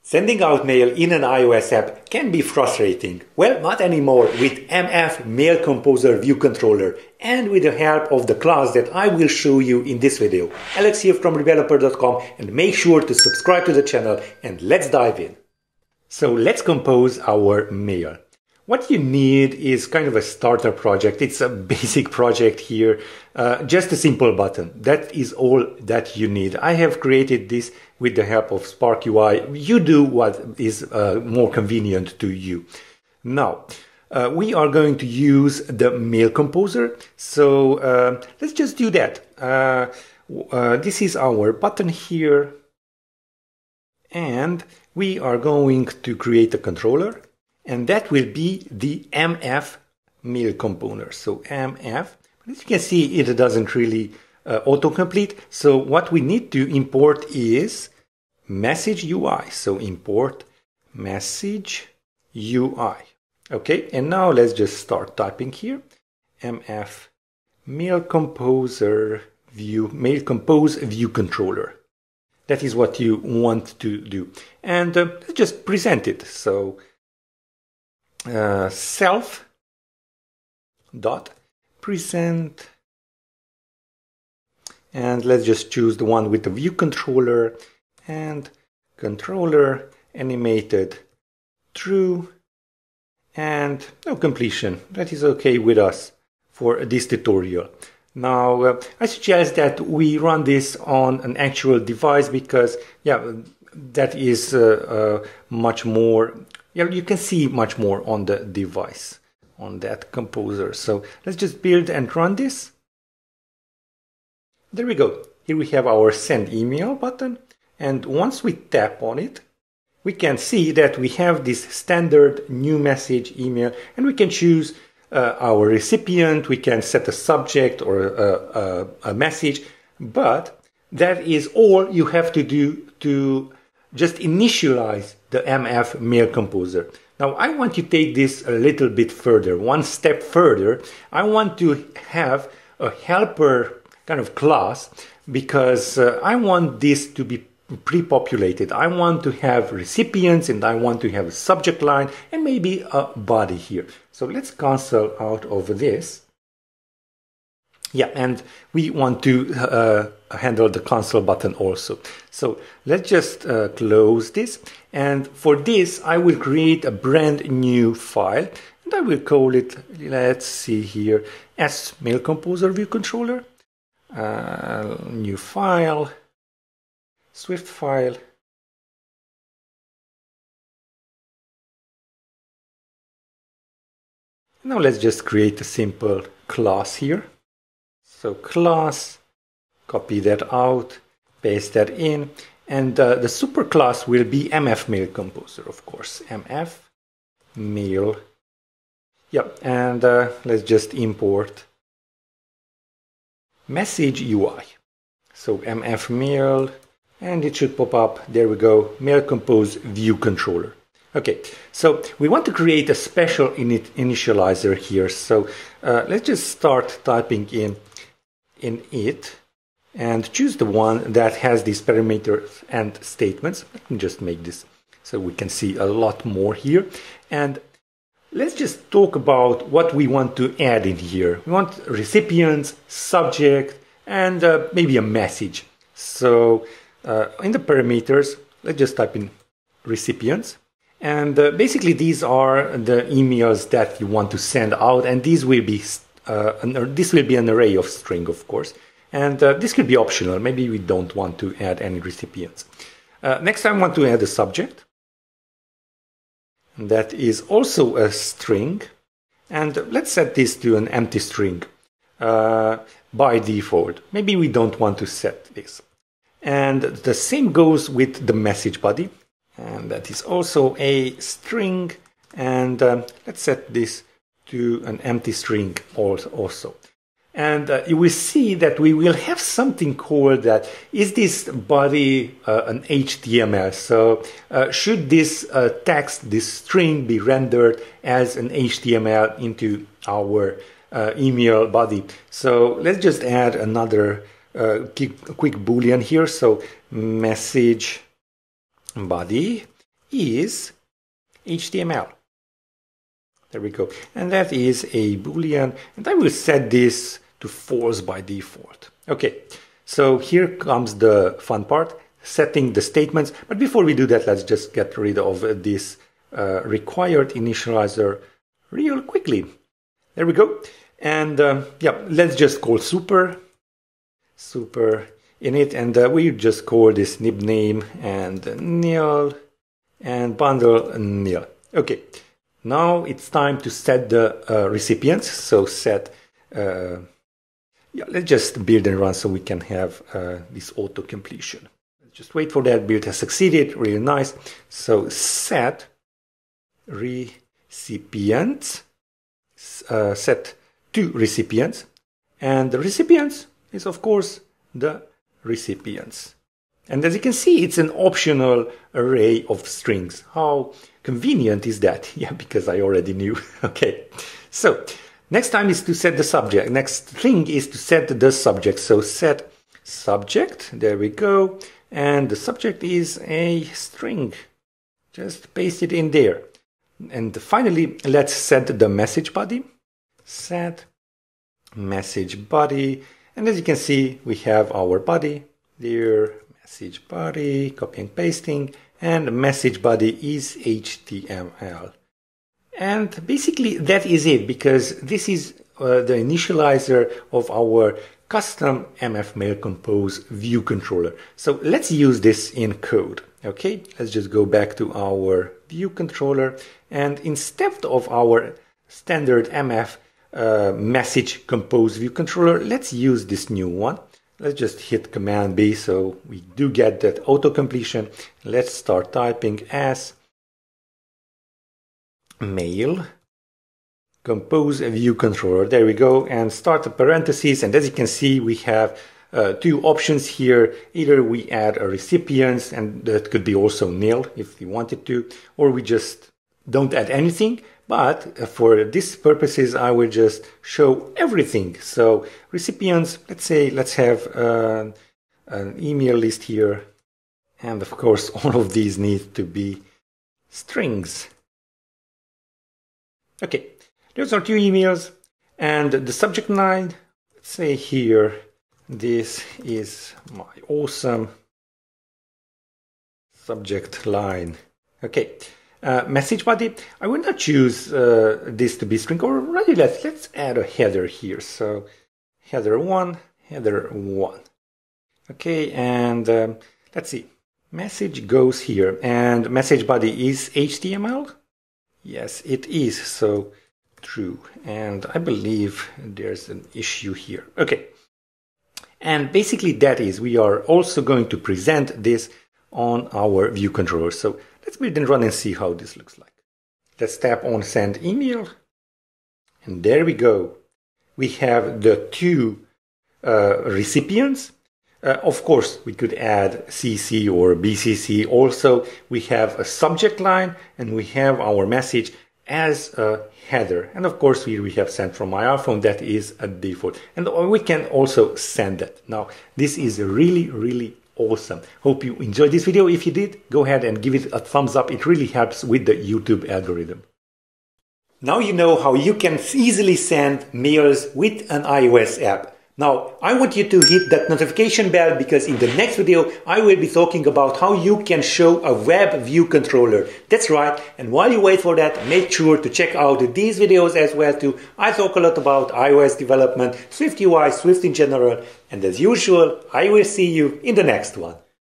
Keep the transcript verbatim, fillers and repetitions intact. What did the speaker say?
Sending out mail in an iOS app can be frustrating. Well, not anymore with MFMailComposeViewController and with the help of the class that I will show you in this video. Alex here from Rebeloper dot com, and make sure to subscribe to the channel and let's dive in. So let's compose our mail. What you need is kind of a starter project. It's a basic project here, uh, just a simple button. That is all that you need. I have created this with the help of Spark U I. You do what is uh, more convenient to you. Now, uh, we are going to use the Mail Composer. So uh, let's just do that. Uh, uh, this is our button here. And we are going to create a controller. And that will be the M F mail component. So M F, as you can see, it doesn't really uh, autocomplete. So what we need to import is message U I. So import message U I. Okay, and now let's just start typing here. M F mail composer view mail compose view controller. That is what you want to do, and uh, let's just present it. So. Uh, self dot present, and let's just choose the one with the view controller and controller animated true and no completion. That is okay with us for this tutorial. Now uh, I suggest that we run this on an actual device because yeah, that is uh, uh, much more. Yeah, you can see much more on the device, on that composer. So let's just build and run this. There we go. Here we have our send email button. And once we tap on it, we can see that we have this standard new message email, and we can choose uh, our recipient. We can set a subject or a, a, a message, but that is all you have to do to just initialize the M F Mail Composer. Now I want to take this a little bit further, one step further. I want to have a helper kind of class because uh, I want this to be pre-populated. I want to have recipients and I want to have a subject line and maybe a body here. So let's cancel out of this. Yeah, and we want to uh, handle the cancel button also. So let's just uh, close this. And for this, I will create a brand new file. And I will call it, let's see here, as Mail Composer View Controller. Uh, new file, Swift file. Now let's just create a simple class here. So class, copy that out, paste that in, and uh, the superclass will be M F Mail Composer, of course. M F Mail. Yep, and uh, let's just import message U I. So M F Mail, and it should pop up. There we go. Mail Compose View Controller. Okay, so we want to create a special init initializer here. So uh, let's just start typing in. in it and choose the one that has these parameters and statements. Let me just make this so we can see a lot more here. And let's just talk about what we want to add in here. We want recipients, subject, and uh, maybe a message. So uh, in the parameters, let's just type in recipients. And uh, basically these are the emails that you want to send out, and these will be Uh, an, this will be an array of string, of course, and uh, this could be optional. Maybe we don't want to add any recipients. Uh, next, I want to add a subject. That is also a string, and let's set this to an empty string uh, by default. Maybe we don't want to set this. And the same goes with the message body, and that is also a string, and um, let's set this to an empty string also. And uh, you will see that we will have something called that. Is this body uh, an H T M L? So uh, should this uh, text, this string, be rendered as an H T M L into our uh, email body? So let's just add another uh, quick boolean here. So message body is H T M L. There we go. And that is a Boolean, and I will set this to false by default. Okay, so here comes the fun part, setting the statements. But before we do that, let's just get rid of this uh, required initializer real quickly. There we go. And um, yeah, let's just call super, super in it, and uh, we just call this nib name and nil and bundle nil. Okay, now it's time to set the uh, recipients. So set, uh, yeah, let's just build and run so we can have uh, this auto completion. Just wait for that. Build has succeeded. Really nice. So set recipients, uh, set to recipients, and the recipients is of course the recipients. And as you can see, it's an optional array of strings. How convenient is that? Yeah, because I already knew. Okay, so next time is to set the subject. Next thing is to set the subject. So set subject, there we go. And the subject is a string. Just paste it in there. And finally, let's set the message body. Set message body. And as you can see, we have our body there, message body, copy and pasting, and message body is H T M L. And basically that is it, because this is uh, the initializer of our custom M F MailComposeViewController. So let's use this in code. Okay, let's just go back to our ViewController, and instead of our standard M F uh, message compose ViewController, let's use this new one. Let's just hit Command B so we do get that auto completion. Let's start typing as mail compose view controller. There we go, and start the parentheses. And as you can see, we have uh, two options here. Either we add a recipient, and that could be also nil if we wanted to, or we just don't add anything. But for this purposes, I will just show everything. So recipients, let's say, let's have uh, an email list here. And of course, all of these need to be strings. Okay, those are two emails. And the subject line, let's say here, this is my awesome subject line. Okay. Uh, message body, I will not choose uh, this to be string, or rather let's, let's add a header here. So header one, header one. Okay, and um, let's see, message goes here, and message body is H T M L. Yes, it is, so true. And I believe there's an issue here. Okay, and basically that is, we are also going to present this on our view controller. So let's build and run and see how this looks like. Let's tap on send email. And there we go. We have the two uh, recipients. Uh, of course, we could add C C or B C C. Also, we have a subject line and we have our message as a header. And of course, we, we have sent from my iPhone. That is a default. And we can also send that. Now, this is really, really awesome. Hope you enjoyed this video. If you did, go ahead and give it a thumbs up. It really helps with the YouTube algorithm. Now you know how you can easily send mails with an iOS app. Now, I want you to hit that notification bell, because in the next video, I will be talking about how you can show a web view controller. That's right. And while you wait for that, make sure to check out these videos as well too. I talk a lot about iOS development, Swift U I, Swift in general. And as usual, I will see you in the next one.